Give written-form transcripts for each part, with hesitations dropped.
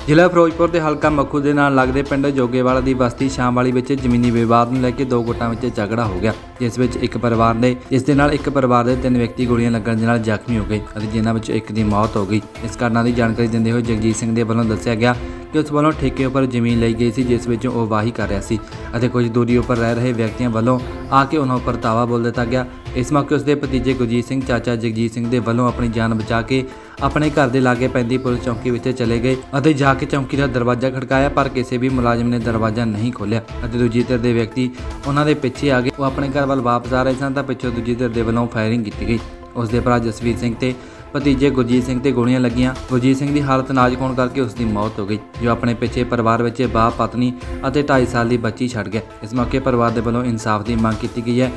ਜ਼ਿਲ੍ਹਾ ਫਿਰੋਜ਼ਪੁਰ ਦੇ ਹਲਕਾ ਮੱਖੂ ਦੇ ਨਾਲ ਲੱਗਦੇ ਪਿੰਡ ਜੋਗੇਵਾਲਾ ਦੀ ਬਸਤੀ ਸ਼ਾਮਵਾਲੀ ਵਿੱਚ ਜ਼ਮੀਨੀ ਵਿਵਾਦ ਨੂੰ ਲੈ ਕੇ ਦੋ ਗੁੱਟਾਂ ਵਿੱਚ ਝਗੜਾ ਹੋ ਗਿਆ, ਜਿਸ ਵਿੱਚ ਇੱਕ ਪਰਿਵਾਰ ਦੇ 3 ਵਿਅਕਤੀ ਗੋਲੀਆਂ ਲੱਗਣ ਦੇ ਨਾਲ ਜ਼ਖਮੀ ਹੋ ਗਏ ਅਤੇ ਜਿਨ੍ਹਾਂ ਵਿੱਚੋਂ ਇੱਕ ਦੀ ਮੌਤ ਹੋ ਗਈ। ਇਸ ਘਟਨਾ ਦੀ ਜਾਣਕਾਰੀ ਦਿੰਦੇ ਹੋਏ ਜਗਜੀਤ ਸਿੰਘ ਦੇ ਵੱਲੋਂ ਦੱਸਿਆ ਗਿਆ कि उस वालों ठेके उपर जमीन ली गई सी, जिस विचों वो वाही कर रहा सी अते कुछ दूरी उपर रह रहे व्यक्तियों वालों आके उन्होंने उपर तावा बोल दिता गया। इस मौके उसके भतीजे गुरजीत सिंह चाचा जगजीत सिंह के वालों अपनी जान बचा के अपने घर के लागे पैंदी पुलिस चौकी में चले गए और जाके चौकी का दरवाजा खड़काया, पर किसी भी मुलाजिम ने दरवाजा नहीं खोलिया। दूजी धिर के व्यक्ति उन्होंने पिछे आ गए, वो अपने घर वाल वापस आ रहे सन तो पिछों दूजी धिर के वालों फायरिंग की गई। उसके भरा जसवीर सिंह ते भतीजे गुरजीत सिंह ते गोलियां लगियां। गुरजीत सिंह की हालत नाजुक होने करके उसकी मौत हो गई, जो अपने पिछे परिवार में बाप पत्नी और 2.5 साल की बच्ची छड़ गया। इस मौके परिवार के वालों इंसाफ की मांग की गई है।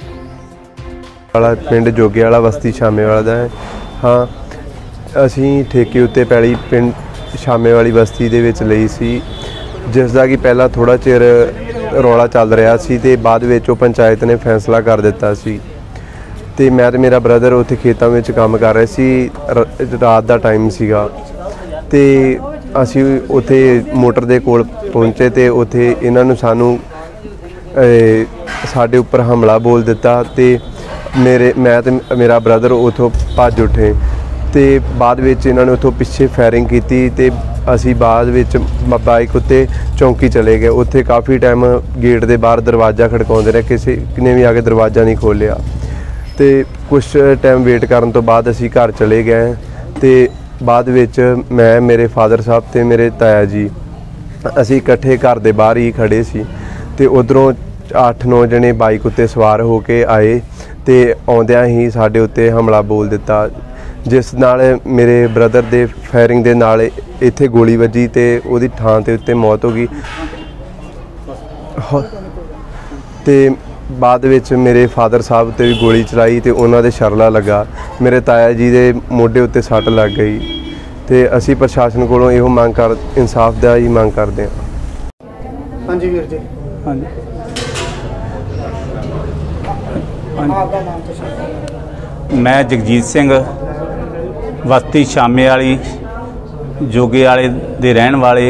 पिंड जोगेवाला बस्ती शामेवाला दा है। हाँ, असी ठेके उत्ते पैली पिंड शामेवाली बस्ती दे विच लई सी, जिसका कि पहला थोड़ा चिर रौला चल रहा सी ते बाद विच ओह पंचायत ने फैसला कर दिता सी ते मैं ते मेरा ब्रदर उत्थे खेतों में काम कर रहे सी। रात का टाइम सीगा ते असी उत्थे मोटर दे कोल पहुंचे ते उत्थे इन्हां नूं सानूं साडे उपर हमला बोल दिता ते मैं ते मेरा ब्रदर उतों भज उठे ते बाद विच इन्हां ने उतों पिछे फायरिंग की ते असी बाद विच बाइक उत्ते चौंकी चले गए। उत्थे काफ़ी टाइम गेट के बाहर दरवाजा खड़काउंदे रहे, किसी ने भी आके दरवाजा नहीं खोलिया ते कुछ टाइम वेट करन तो बाद असी घर चले गए ते बाद विच मैं मेरे फादर साहब ते मेरे ताया जी असी इकट्ठे घर दे बाहर ही खड़े सी ते उधरों 8-9 जने बाइक उत्ते सवार हो के आए ते आउंदियां ही साडे उत्ते हमला बोल दिता, जिस नाल मेरे ब्रदर दे फायरिंग दे नाल इत्थे गोली वजी ते उहदी थां ते उत्ते मौत हो गई। ते बाद विच मेरे फादर साहब ते भी गोली चलाई ते उन्हां दे शरला लगा, मेरे ताया जी दे मोढे उत्ते सट लग गई ते असी प्रशासन कोलों इहो मंग कर इंसाफ दा ही मंग करदे हां। हाँ जी वीर जी। हाँ जी। मैं जगजीत सिंह बस्ती शामेवाली जोगेवाले दे रहन वाले।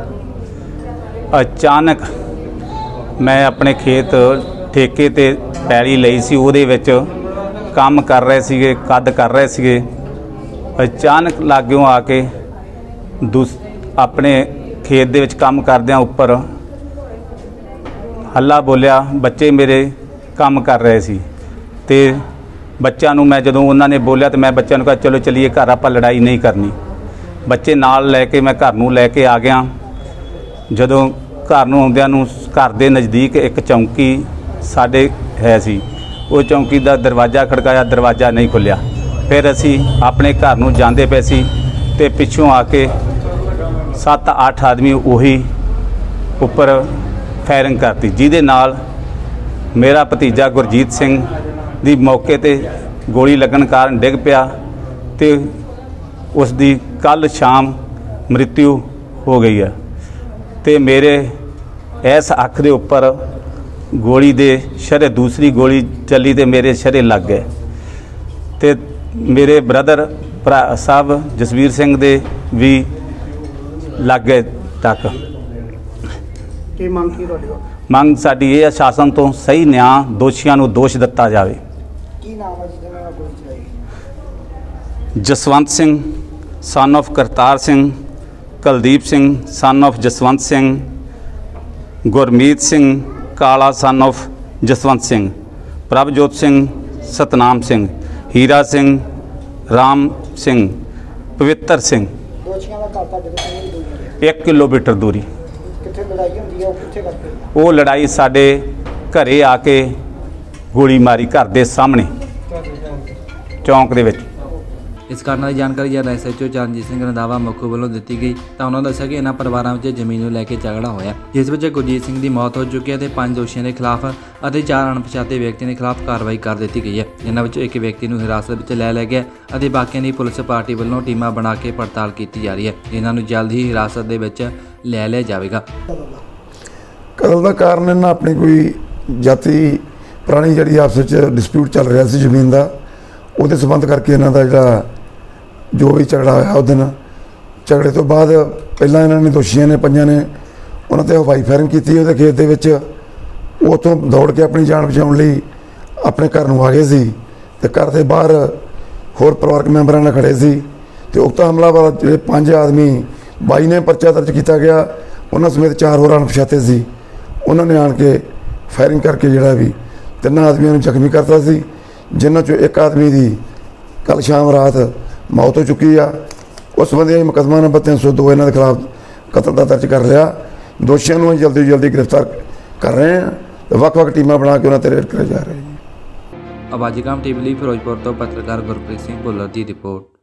अचानक मैं अपने खेत ठेके ते पैली लई सी, उहदे विच काम कर रहे सीगे, कद कर रहे सीगे। अचानक लागों आके अपने खेत दे विच काम करदियां उपर हल्ला बोलिया। बच्चे मेरे काम कर रहे सी ते बच्चों नूं मैं जदों उन्होंने बोलिया तो मैं बच्चों नूं कहा चलो चलिए घर, आपां लड़ाई नहीं करनी। बच्चे नाल लैके मैं घर नूं लैके आ गया। जदों घर नूं आउंदियां नूं घर दे नज़दीक एक चौंकी साडे है सी, वो चौंकी दा दरवाज़ा खड़काया, दरवाज़ा नहीं खुलिया। फिर असी अपने घर नूं जांदे पे सी ते पिछों आके 7-8 आदमी उही उपर फायरिंग करती, जिहदे नाल मेरा भतीजा गुरजीत सिंह दी मौके ते गोली लगन कारण डिग पिया ते उसदी कल शाम मृत्यु हो गई है। ते मेरे इस अख दे उपर गोली दे शरे दूसरी गोली चली ते मेरे शरे लग गए ते मेरे ब्रदर भरा साहब जसवीर सिंह दे भी लग गए तक। मंग साडी ये शासन तो सही न्याय दोषियों नूं दोष दिता जाए। Jaswant Singh son of Kartar Singh, Kuldeep Singh son of Jaswant Singh, Gurmeet Singh Kala son of Jaswant Singh, Prabhjot Singh Satnam Singh, Hira Singh, Ram Singh, Pavittar Singh. 1 kilometre दूरी। वो लड़ाई साडे घरे आके गोली मारी, घर दे सामने चौंक दे विच। इस घटना की जानकारी जब SHO चरणजीत सिंह रंधावा मक्खू वालों दी गई तो उन्होंने दस्सिया कि इन्हां परिवारों में जमीन को लैके झगड़ा होया, जिस विच गुरजीत सिंह की मौत हो चुकी है। 5 दोषियों के खिलाफ और 4 अणपछाते व्यक्तियों के खिलाफ कार्रवाई कर दी गई है, जिन्हों एक व्यक्ति को हिरासत में लै लिया गया और बाकियों की पुलिस पार्टी वालों टीमां बना के पड़ताल की जा रही है, जिन्होंने जल्द ही हिरासत में लै लिया जाएगा। कतल का कारण इन्हां अपनी कोई जाति पुरानी जी आपस डिस्प्यूट चल रहा सी जमीन का, वो संबंध करके इन्हों का जो भी झगड़ा होया उस दिन, झगड़े तो बाद ਪਹਿਲਾਂ ਇਹਨਾਂ ਨੇ ਦੋਸ਼ੀਆਂ ਨੇ ਪੰਜਾਂ ਨੇ ਉਹਨਾਂ ਤੇ ਹਵਾਈ ਫਾਇਰਿੰਗ ਕੀਤੀ ਉਹਦੇ ਖੇਤ ਦੇ ਵਿੱਚ। ਉੱਥੋਂ ਦੌੜ ਕੇ ਆਪਣੀ ਜਾਨ ਬਚਾਉਣ ਲਈ ਆਪਣੇ ਘਰ ਨੂੰ ਆ ਗਏ ਸੀ ਤੇ ਘਰ ਦੇ ਬਾਹਰ ਹੋਰ ਪਰਿਵਾਰਕ ਮੈਂਬਰਾਂ ਨਾਲ ਖੜੇ ਸੀ ਤੇ ਉਕਤ ਹਮਲਾਵਰ ਜਿਹੜੇ 5 ਆਦਮੀ 22 ਨੇ ਪਰਚਾ ਦਰਜ ਕੀਤਾ ਗਿਆ, ਉਹਨਾਂ ਸਮੇਤ 4 ਹੋਰ ਅਣਪਛਾਤੇ ਸੀ। ਉਹਨਾਂ ਨੇ ਆਣ ਕੇ ਫਾਇਰਿੰਗ ਕਰਕੇ ਜਿਹੜਾ ਵੀ 3 ਆਦਮੀਆਂ ਨੂੰ ਜ਼ਖਮੀ ਕਰਤਾ ਸੀ, ਜਿਨ੍ਹਾਂ 'ਚੋਂ ਇੱਕ ਆਦਮੀ ਦੀ ਕੱਲ੍ਹ ਸ਼ਾਮ ਰਾਤ ਮੌਤ ਹੋ ਚੁੱਕੀ ਆ। ਉਸ ਸੰਬੰਧੀ ਮੁਕੱਦਮਾ ਨੰਬਰ 302 ਇਹਨਾਂ ਦੇ ਖਿਲਾਫ ਕਤਲ ਦਾ ਦਰਜ ਕਰ ਲਿਆ। ਦੋਸ਼ੀਆਂ ਨੂੰ ਜਲਦੀ ਤੋਂ ਜਲਦੀ ਗ੍ਰਿਫਤਾਰ ਕਰ ਰਹੇ ਹਾਂ ਤੇ ਵੱਖ-ਵੱਖ ਟੀਮਾਂ ਬਣਾ ਕੇ ਉਹਨਾਂ ਤੇ ਰੇਡ ਕਰੇ ਜਾ ਰਹੇ हैं। ਆਵਾਜ਼ੀ ਕਾਮ ਟੀਵੀ ਲਈ ਫਿਰੋਜ਼ਪੁਰ ਤੋਂ ਪੱਤਰਕਾਰ ਗੁਰਪ੍ਰੀਤ ਸਿੰਘ ਭੁੱਲਰ ਦੀ ਰਿਪੋਰਟ।